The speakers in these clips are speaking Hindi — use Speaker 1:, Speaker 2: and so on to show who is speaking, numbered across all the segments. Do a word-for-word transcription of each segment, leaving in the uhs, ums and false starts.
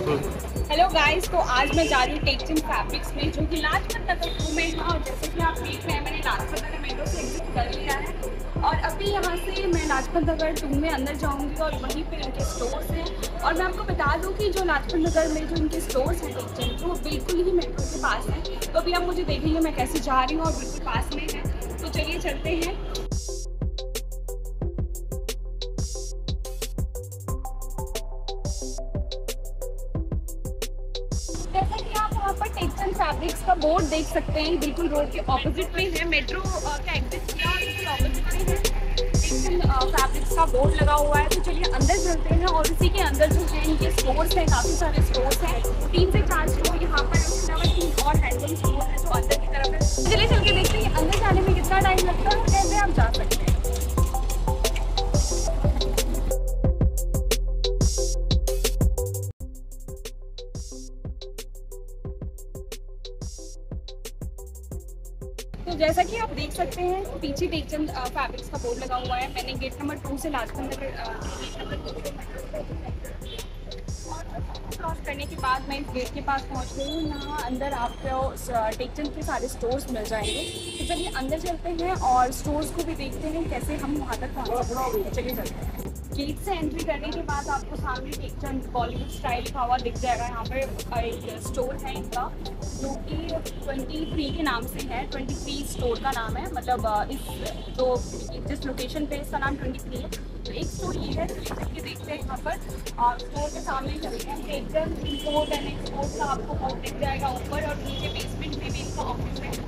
Speaker 1: हेलो गाइस, तो आज मैं जा रही हूँ टेक्चन फैब्रिक्स में, जो कि लाजपत नगर टू में है। और जैसे कि आप देख रहे हैं, मैंने लाजपत नगर मेट्रो से एग्जिट कर लिया है और अभी यहाँ से मैं लाजपत नगर टू में अंदर जाऊँगी और वहीं पे इनके स्टोर्स हैं। और मैं आपको बता दूँ कि जो लाजपत नगर में जो इनके स्टोर्स हैं टेक्चन, वो बिल्कुल ही मेट्रो के पास है। तो अभी आप मुझे देखेंगे मैं कैसे जा रही हूँ और बिल्कुल पास में है। तो चलिए चलते हैं। जैसा कि आप वहाँ पर टेक्चन फैब्रिक्स का बोर्ड देख सकते हैं, बिल्कुल रोड के ऑपोजिट में है। मेट्रो का एग्जिट किया और बिल्कुल ऑपोजिट में है टेक्चन फैब्रिक्स का बोर्ड लगा हुआ है। तो चलिए अंदर चलते हैं और इसी के अंदर जो है इनके स्टोर्स हैं, काफ़ी सारे स्टोर्स हैं, तीन से चार स्टोर यहाँ पर है। उसके अलावा तीन और हैंडलूम स्टोर है जो अंदर की तरफ है। चलिए चल के देखते हैं अंदर जाने में कितना टाइम लगता है और कैसे आप जा सकते हैं। तो जैसा कि आप देख सकते हैं, पीछे टेक्चन फैब्रिक्स का बोर्ड लगा हुआ है। मैंने गेट नंबर टू से Lajpat Nagar gate number two cross करने के बाद मैं इस गेट के पास पहुंच गई हूँ। यहाँ अंदर आपको टेक्चन के सारे स्टोर्स मिल जाएंगे। तो चलिए अंदर चलते हैं और स्टोर्स को भी देखते हैं कैसे हम वहाँ तक पहुँच सकते हैं। चलिए चलते हैं। गेट से एंट्री करने के बाद आपको सामने टेक्चन बॉलीवुड स्टाइल लिखा हुआ दिख जाएगा। यहाँ पर एक स्टोर है इनका जो कि तेईस के नाम से है। तेईस स्टोर का नाम है, मतलब इस जो जिस लोकेशन पे इसका नाम तेईस है। तो एक स्टोर ये है, तो ये देखते हैं यहाँ पर और स्टोर के सामने चलते हैं। टेक्चन इम्पोर्ट एंड एक्सपोर्ट का आपको बोर्ड दिख जाएगा ऊपर, और नीचे बेसमेंट में भी इनका ऑफिस है।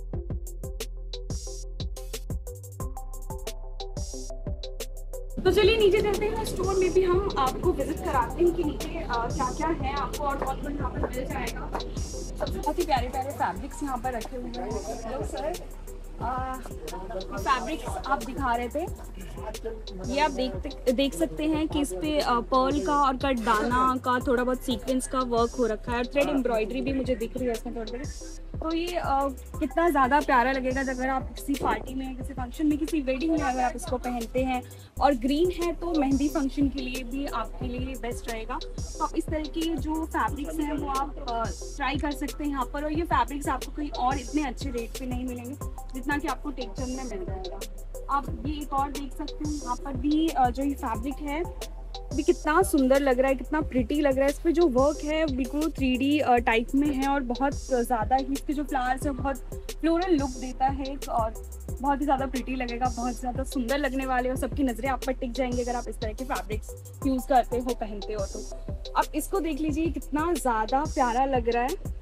Speaker 1: तो चलिए नीचे चलते हैं। स्टोर में भी हम आपको विजिट कराते हैं कि नीचे क्या क्या है आपको और कौन कौन यहाँ पर मिल जाएगा। सबसे बहुत ही प्यारे प्यारे फैब्रिक्स यहाँ पर रखे हुए हैं। हेलो सर, फैब्रिक्स आप दिखा रहे थे, ये आप देख देख सकते हैं कि इस पे पर्ल का और कट दाना का थोड़ा बहुत सीक्वेंस का वर्क हो रखा है और थ्रेड एम्ब्रॉयडरी भी मुझे दिख रही है इसमें थोड़ी थोड़ी। तो ये आ, कितना ज़्यादा प्यारा लगेगा अगर आप किसी पार्टी में, किसी फंक्शन में, किसी वेडिंग में अगर आप इसको पहनते हैं। और ग्रीन है तो मेहंदी फंक्शन के लिए भी आपके लिए बेस्ट रहेगा। तो आप इस तरह की जो फैब्रिक्स हैं वो आप ट्राई कर सकते हैं यहाँ पर। और ये फैब्रिक्स आपको कहीं और इतने अच्छे रेट पे नहीं मिलेंगे जितना कि आपको टेक्चन में मिल जाएगा। आप ये एक और देख सकते हैं, यहाँ पर भी जो ये फैब्रिक है भी कितना सुंदर लग रहा है, कितना प्रिटी लग रहा है। इस पर जो वर्क है बिल्कुल थ्री डी टाइप में है और बहुत ज़्यादा ही इसके जो फ्लावर्स है बहुत फ्लोरल लुक देता है और बहुत ही ज़्यादा प्रिटी लगेगा, बहुत ज़्यादा सुंदर लगने वाले और सबकी नज़रें आप पर टिक जाएंगे अगर आप इस तरह के फैब्रिक्स यूज़ करते हो, पहनते हो। तो आप इसको देख लीजिए कितना ज़्यादा प्यारा लग रहा है।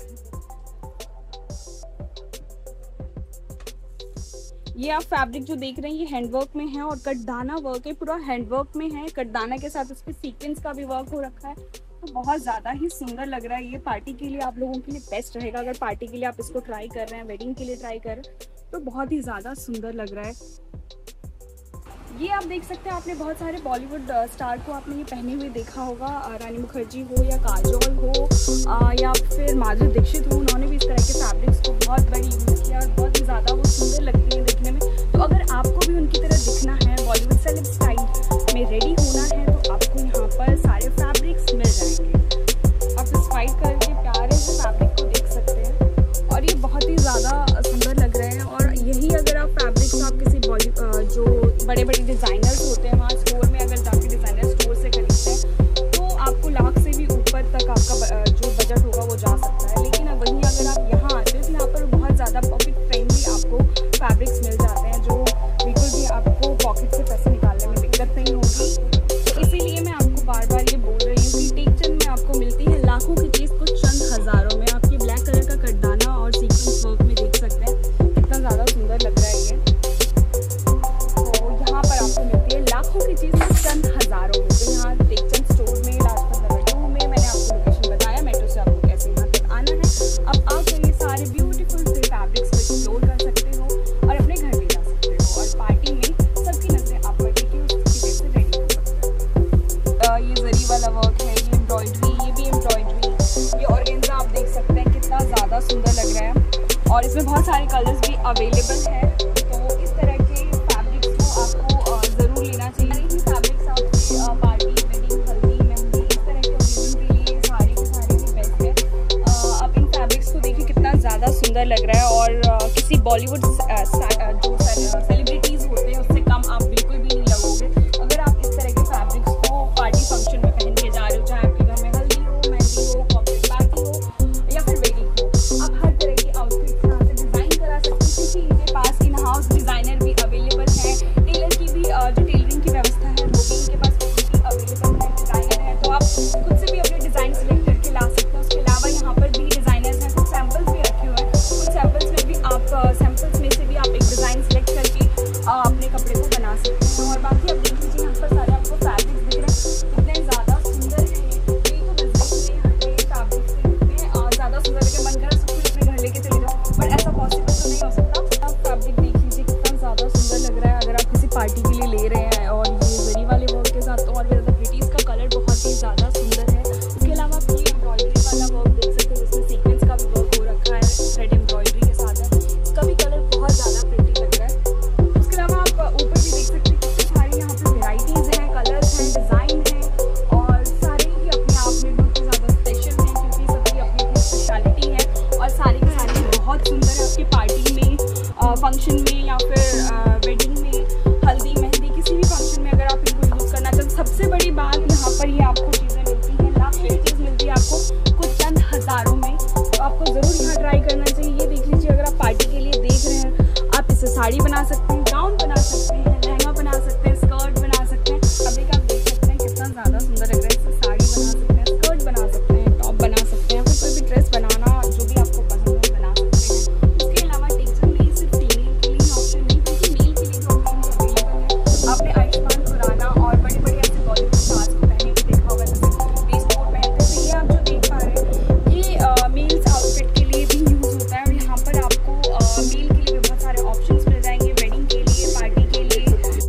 Speaker 1: ये आप फैब्रिक जो देख रहे हैं ये हैंडवर्क में है और कटदाना वर्क है, पूरा हैंडवर्क में है। कटदाना के साथ उसके सीक्वेंस का भी वर्क हो रखा है। तो बहुत ज़्यादा ही सुंदर लग रहा है। ये पार्टी के लिए आप लोगों के लिए बेस्ट रहेगा। अगर पार्टी के लिए आप इसको ट्राई कर रहे हैं, वेडिंग के लिए ट्राई कर रहे हैं, तो बहुत ही ज़्यादा सुंदर लग रहा है। ये आप देख सकते हैं, आपने बहुत सारे बॉलीवुड स्टार को आपने ये पहने हुए देखा होगा। रानी मुखर्जी हो या काजोल हो आ, या फिर माधुरी दीक्षित हो, उन्होंने भी इस तरह के फैब्रिक्स को बहुत बड़ी यूज़ किया और बहुत ही ज़्यादा वो सुंदर लगती है देखने में। तो अगर आपको भी उनकी तरह दिखना है, बॉलीवुड सेलेब स्टाइल में रेडी होना है, तो आपको यहाँ पर सारे फैब्रिक्स मिल जाएंगे। आप इस वाइट कलर के प्यारे से फैब्रिक को देख सकते हैं और ये बहुत ही ज़्यादा सुंदर लग रहे हैं। और यही अगर आप फैब्रिक्स आप किसी बॉली जो बड़े बड़े डिज़ाइनर्स होते हैं वहाँ स्टोर में अगर जाके डिज़ाइनर स्टोर से खरीदते हैं तो आपको लाख से भी ऊपर तक आपका जो बजट होगा वो जा सकता है। लेकिन अब वहीं अगर आप यहाँ आते हैं तो यहाँ पर बहुत ज़्यादा पॉकेट फ्रेंडली आपको फैब्रिक्स मिल जाते हैं, जो बिल्कुल भी आपको पॉकेट से पैसे निकालने में दिक्कत नहीं होगी। तो इसीलिए मैं आपको बार बार ये बोल रही हूँ कि टेक्चन में आपको मिलती है लाखों की चीज़ कुछ चंद हज़ारों में। आपके ब्लैक कलर का कटदाना और सीक्वेंस वर्क में देख सकते हैं कितना ज़्यादा सुंदर लग रहा है ये। आपको मिलती है लाखों की चीज़ चंद हज़ारों में। तो यहाँ टेक्चन स्टोर में लाजपत नगर टू में मैंने आपको लोकेशन बताया, मेट्रो से आपको कैसे यहाँ तक आना है। अब आप ये सारे ब्यूटीफुल से फैब्रिक्स को एक्सप्लोर कर सकते हो और अपने घर भी जा सकते हो और पार्टी में सबकी नजरें आप पर टिके उसकी वजह से रेडी हो सकते हो। ये जरी वाला वर्क है, ये एम्ब्रॉयडरी, ये भी एम्ब्रॉयडरी, ये ऑर्गेन्जा आप देख सकते हैं कितना ज़्यादा सुंदर लग रहा है और इसमें बहुत सारे कलर्स भी अवेलेबल है। तो इस तरह के फैब्रिक्स को आपको ज़रूर लेना चाहिए। ही फैब्रिक्स आपकी पार्टी, वेडिंग, हल्दी, मेहंदी, इस तरह के ओकेजन के लिए साड़ी के बॉलीवुड जो सेलिब्रिटीज होते हैं उससे कम आप बिल्कुल भी नहीं लगोगे अगर आप इस तरह के फैब्रिक्स को पार्टी फंक्शन में पहन के जा रहे हो, चाहे आपके घर में हल्दी हो, मेहंदी हो, कॉर्पोरेट पार्टी हो या फिर वेडिंग हो। आप हर तरह की आउटफिट यहाँ से डिज़ाइन करा सकते हैं क्योंकि इनके पास इन हाउस डिज़ाइनर भी अवेलेबल है। टेलर की भी जो टेलरिंग की व्यवस्था है वो भी इनके पास अवेलेबल है, डिज़ाइनर है, तो आप खुद से भी अपने डिज़ाइन सेलेक्ट करके ला सकते हैं। उसके अलावा यहाँ पर भी डिज़ाइनर्स हैं, कुछ सैम्पल्स भी रखे हुए हैं, कुछ सैम्पल्स में भी आप सैम्पल्स में से भी आप एक डिज़ाइन सेलेक्ट करके अपने कपड़े को बना सकते हैं। और बाकी आप देख लीजिए यहाँ पर सारे आपको फैब्रिक्स दिख रहे हैं, कितने ज़्यादा सुंदर हैं ये तो नजदीक में यहाँ पे फैब्रिक्स कितने ज़्यादा सुंदर है कि मन कर सब कुछ अपने घर लेके चले जाओ, बट ऐसा पॉसिबल तो नहीं हो सकता। आप फैब्रिक देख लीजिए कितना ज़्यादा सुंदर लग रहा है अगर आप किसी पार्टी के लिए ले रहे हैं। और ये जरी वाले वर्क के साथ और भी ज़्यादा प्रिटी, इसका कलर बहुत ही ज़्यादा सुंदर है। इसके अलावा आप ये एम्ब्रॉयडरी वाला वर्क देख सकते हैं जिसमें सीक्वेंस का भी वर्क हो रखा है, थ्रेड एम्ब्रॉयडरी के साथ है, इसका भी कलर बहुत ज़्यादा प्रिटी लग रहा है। उसके अलावा आप ऊपर भी देख सकते हैं कितनी सारी यहाँ पे वेराइटीज़ हैं, कलर्स हैं, डिज़ाइन हैं और सारे ही अपने आप में बहुत ही ज़्यादा स्पेशल हैं क्योंकि सबकी अपनी अपनी स्पेशलिटी है और सारी की सारी बहुत सुंदर है। आपकी पार्टी में, फंक्शन में या फिर वेडिंग में, हल्दी मेहंदी किसी भी फंक्शन में अगर आप इनको यूज़ करना चाहते। सबसे बड़ी बात यहाँ पर ये आपको चीज़ें मिलती हैं, लाखों की चीज़ मिलती है आपको कुछ चंद हज़ारों में, तो आपको ज़रूर यहाँ ट्राई करना चाहिए। ये देख लीजिए अगर आप पार्टी के लिए देख रहे हैं, आप इससे साड़ी बना सकते हैं, गाउन बना सकते हैं, लहंगा बना सकते हैं, स्कर्ट बना सकते हैं। अभी आप देख सकते हैं कितना ज़्यादा सुंदर लग रहा है, इससे साड़ी बना सकते हैं, स्कर्ट बना सकते हैं, टॉप बना सकते हैं, फिर कोई भी ड्रेस बनाना जो भी आपको पसंद हो बना सकते हैं। उसके अलावा टेक्सचर में सिर्फ फीमेल के लिए ऑप्शन नहीं, क्योंकि मेल के लिए भी ऑप्शन अवेलेबल है। आपने आयुष्मान खुराना और बड़े बड़े ऐसे बॉलीवुड स्टार्स को पहने भी देखा होगा, जैसे वेस्ट कोट पहनते थे। ये आप जो देख पा रहे हैं ये मेल्स आउटफिट के लिए भी यूज़ होता है और यहाँ पर आपको मेल के लिए भी बहुत सारे ऑप्शंस मिल जाएंगे, वेडिंग के लिए, पार्टी के लिए।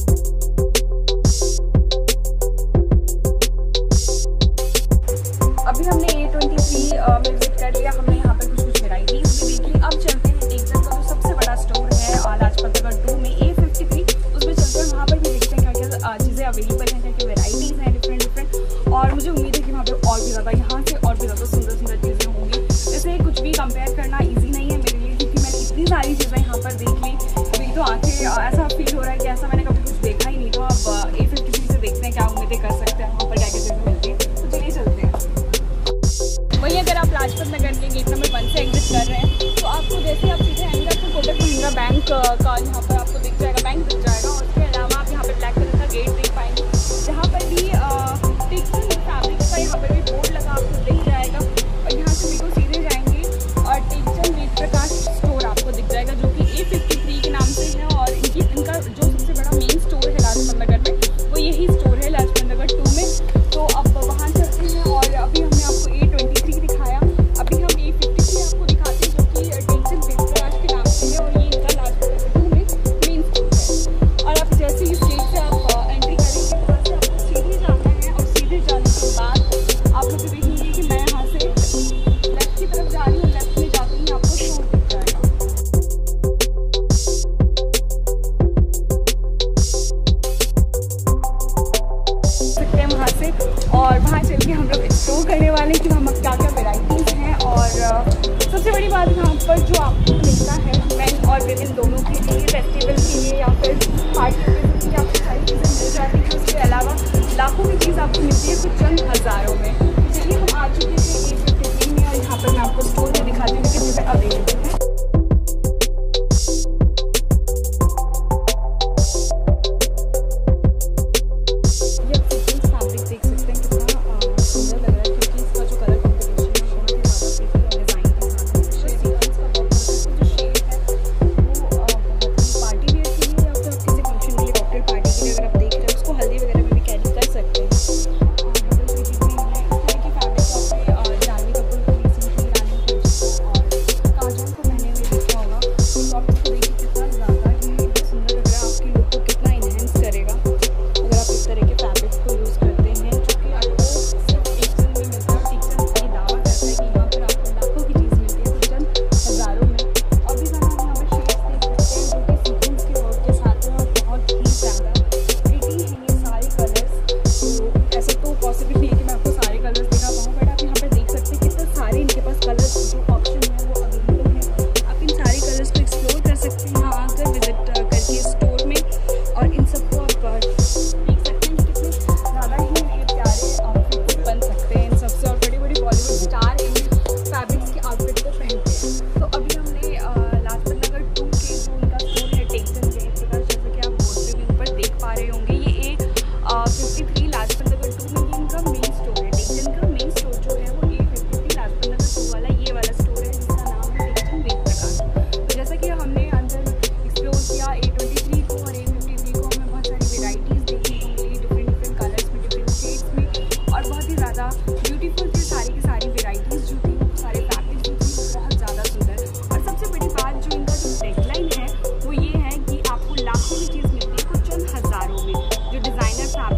Speaker 1: अभी हमने ए ट्वेंटी थ्री में विजिट कर लिया, हमने यहाँ पर कुछ कुछ वेराइटीज़ भी देख ली। अब चलते हैं टेक्सचर का जो सबसे बड़ा स्टोर है लाजपत नगर टू में ए फिफ्टी थ्री, उसमें चलते हैं, वहाँ पर भी देखते हैं क्या क्या चीज़ें अवेलेबल हैं, क्या क्या वेराइटीज़ हैं डिफरेंट डिफरेंट। और मुझे उम्मीद है कि वहाँ पर और भी ज़्यादा यहाँ से और भी ज़्यादा सुंदर सुंदर चीज़ें होंगी। जैसे कुछ भी कंपेयर करना ईजी नहीं है मेरे लिए क्योंकि मैंने इतनी सारी चीज़ें यहाँ पर देख ली, अभी तो आंखें ऐसा फील हो रहा है कि ऐसा मैंने कभी कुछ देखा ही नहीं था। अब ए फिफ्टी थ्री से देखते हैं क्या उम्मीदें कर सकते हैं, वहाँ पर क्या क्या चीज़ें मिलती हैं, तो चलिए चलते हैं। वहीं अगर आप लाजपत नगर के गेट नंबर वन से एग्जिट कर रहे हैं तो आपको जैसे आप सीधे आएंगे आपको कोटक महिंद्रा बैंक का यहाँ पर आपको दिख जाएगा, बैंक दिख जाएगा। और उसके अलावा आप यहाँ पर ब्लैक कलर का गेट देख पाएंगे, जहाँ पर भी टेक्सचर फैब्रिक का यहाँ पर भी बोर्ड लगा आपको दिख जाएगा। और यहाँ से बिल्कुल सीधे जाएंगे और टेक्सचर वेद प्रकाश स्टोर आपको दिख जाएगा जो कि ए फिफ्टी थ्री के नाम से है। और इनकी इनका जो सबसे बड़ा मेन स्टोर है लाजपत नगर में वो यही स्टोर है लाजपत नगर टू में। तो अब वहाँ चलते हैं और अभी हमने आपको ए ट्वेंटी थ्री दिखाया, अभी हम ए फिफ्टी थ्री आपको दिखाते हैं जो कि टेक्सचर वेद प्रकाश के नाम से है और ये इनका लाजपत नगर टू में मेन स्टोर है। और आप जैसे ही स्टेज से आप एंट्री करेंगे वहाँ से आपको सीधे जाना है और सीधे जाने के बाद आप लोग देखेंगे कि मैं यहाँ से लेफ्ट की तरफ जा रही हूँ, लेफ्ट में जाते ही आपको स्टोर दिख जाएगा। सकते हैं वहाँ से और वहाँ चल के हम लोग एक्सप्लोर करने वाले हैं कि वहाँ क्या क्या वेराइटीज़ हैं। और सबसे बड़ी बात यहाँ पर जो आपको मिलता है मेन और विमेन दोनों के लिए, फेस्टिवल के लिए या फिर पार्टी के लिए आपको सारी चीज़ें मिल जाती हैं। उसके अलावा लाखों की चीज़ आपको मिलती है कुछ चंद हज़ारों में। चलिए हम आ चुके थे ए फिफ्टी थ्री में और यहाँ पर मैं आपको स्टोर में दिखाती हूँ कि चीज़ें अवेलेबल हैं। पार्टी के लिए अगर आप देख रहे हैं उसको हल्दी वगैरह में भी कैरी कर सकते हैं।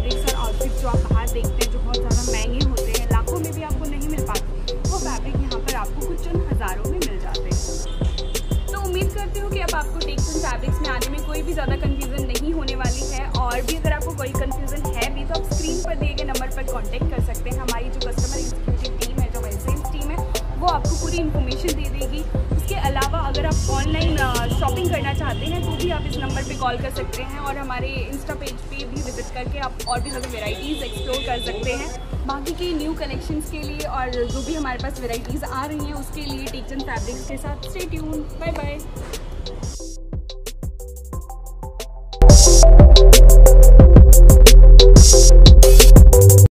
Speaker 1: फैब्रिक्स और आउटफिट्स जो आप बाहर देखते हैं जो बहुत ज़्यादा महंगे होते हैं, लाखों में भी आपको नहीं मिल पाते, वो फैब्रिक यहाँ पर आपको कुछ चंद हज़ारों में मिल जाते हैं। तो उम्मीद करती हूँ कि अब आपको टेक्स एंड फैब्रिक्स में आने में कोई भी ज़्यादा कन्फ्यूज़न नहीं होने वाली है। और भी अगर आपको कोई कन्फ्यूज़न है भी तो आप स्क्रीन पर दिए गए नंबर पर कॉन्टैक्ट कर सकते हैं। हमारी जो कस्टमर एग्जीक्यूटिव टीम है, जो हमारी सेल्स टीम है, वो आपको पूरी इन्फॉर्मेशन दे देगी। उसके अलावा अगर आप ऑनलाइन शॉपिंग करना चाहते हैं तो भी आप इस नंबर पे कॉल कर सकते हैं और हमारे इंस्टा पेज पे भी विजिट करके आप और भी ज़्यादा वेराइटीज़ एक्सप्लोर कर सकते हैं। बाकी के न्यू कलेक्शंस के लिए और जो भी हमारे पास वेराइटीज़ आ रही हैं उसके लिए टेक्स एंड फैब्रिक्स के साथ स्टे ट्यून। Bye bye.